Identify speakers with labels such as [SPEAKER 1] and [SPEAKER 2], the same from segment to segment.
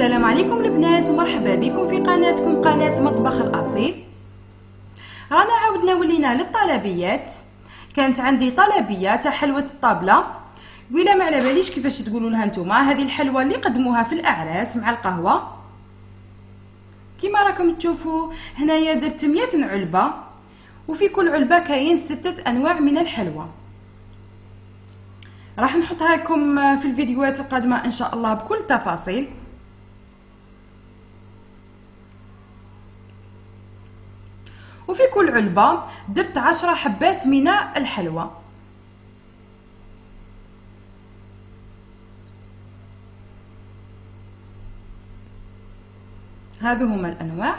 [SPEAKER 1] السلام عليكم البنات ومرحبا بكم في قناتكم قناة مطبخ الأصيل. رانا عاودنا ولينا للطلبيات. كانت عندي طلبية تاع حلوة الطابلة، قويله ما على باليش كيفاش تقولوا لها نتوما. هذه الحلوة اللي قدموها في الأعراس مع القهوة. كيما راكم تشوفوا هنايا درت 100 علبة، وفي كل علبة كاين 6 أنواع من الحلوى. راح نحطها لكم في الفيديوهات القادمة إن شاء الله بكل التفاصيل. وفي كل علبة درت 10 حبات من الحلوى. هذو هما الأنواع.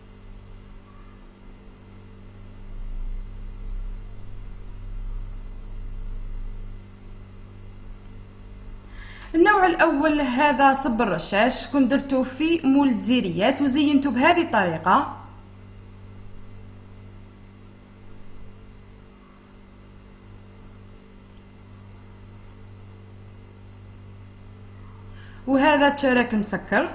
[SPEAKER 1] النوع الأول هذا صب الرشاش، كنت درته في مولد زيريات وزينته بهذه الطريقة. وهذا تشارك مسكر.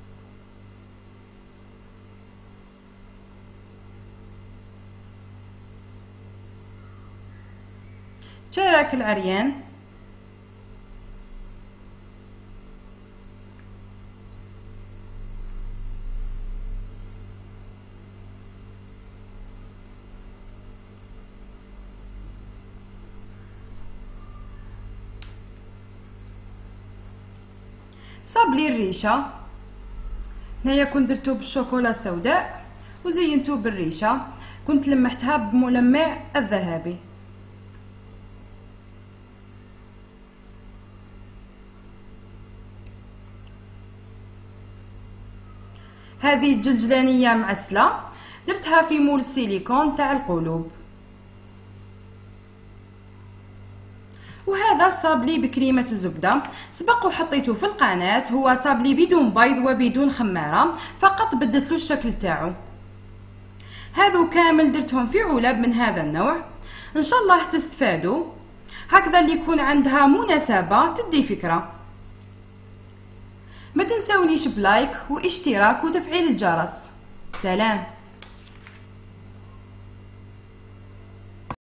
[SPEAKER 1] تشارك العريان. صابلي الريشه، هنايا كنت درتو بالشوكولا السوداء وزينتو بالريشه، كنت لمحتها بملمع الذهبي. هذه الجلجلانيه معسله، درتها في مول السيليكون تاع القلوب. وهذا صابلي بكريمة الزبدة، سبق وحطيته في القناة. هو صابلي بدون بيض وبدون خمارة، فقط بدلتلو الشكل تاعو. هذو كامل درتهم في علب من هذا النوع. ان شاء الله تستفادوا، هكذا اللي يكون عندها مناسبة تدي فكرة. ما تنسونيش بلايك واشتراك وتفعيل الجرس. سلام.